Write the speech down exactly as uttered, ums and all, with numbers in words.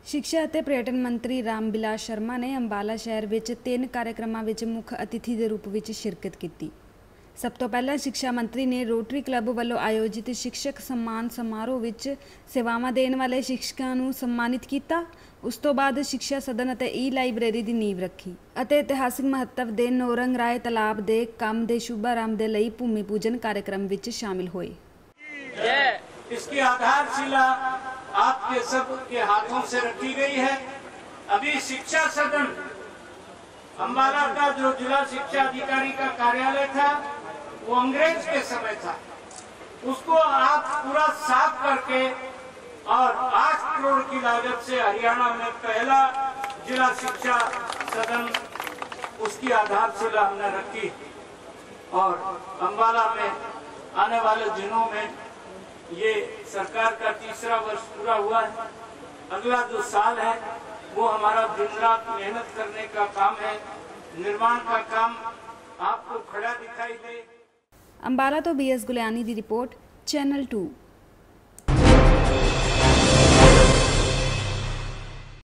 शिक्षा ਅਤੇ पर्यटन मंत्री राम बिलास शर्मा ने अंबाला शहर ਵਿੱਚ तीन कार्यक्रमों ਵਿੱਚ मुख अतिथि के रूप ਵਿੱਚ शिरकत की। सब तो पहला शिक्षा मंत्री ने रोटरी क्लब वालों आयोजित शिक्षक सम्मान समारोह ਵਿੱਚ सेवावां देने वाले शिक्षकों को सम्मानित किया। उस तो बाद शिक्षा सदन ਅਤੇ ई लाइब्रेरी की नींव रखी ਅਤੇ इतिहासिक महत्व के नौरंग राय तालाब के काम के शुभारंभ के लिए भूमि पूजन कार्यक्रम ਵਿੱਚ शामिल हुए। इसकी आधारशिला आपके सब के हाथों से रखी गई है। अभी शिक्षा सदन अंबाला का जो जिला शिक्षा अधिकारी का कार्यालय था वो अंग्रेज के समय था, उसको आप पूरा साफ करके और आठ करोड़ की लागत से हरियाणा में पहला जिला शिक्षा सदन उसकी आधारशिला हमने रखी और अंबाला में आने वाले दिनों में ये सरकार का तीसरा वर्ष पूरा हुआ है। अगला जो साल है वो हमारा दिन रात मेहनत करने का काम है, निर्माण का काम आपको खड़ा दिखाई दे। अंबाला तो बी एस गुलियानी की रिपोर्ट, चैनल टू।